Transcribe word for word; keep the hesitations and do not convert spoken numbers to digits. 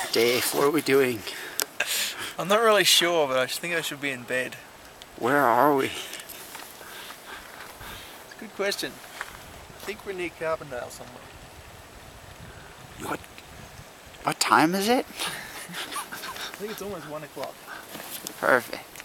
Dave, what are we doing? I'm not really sure, but I just think I should be in bed. Where are we? It's a good question. I think we're near Carbondale somewhere. What? What time is it? I think it's almost one o'clock. Perfect.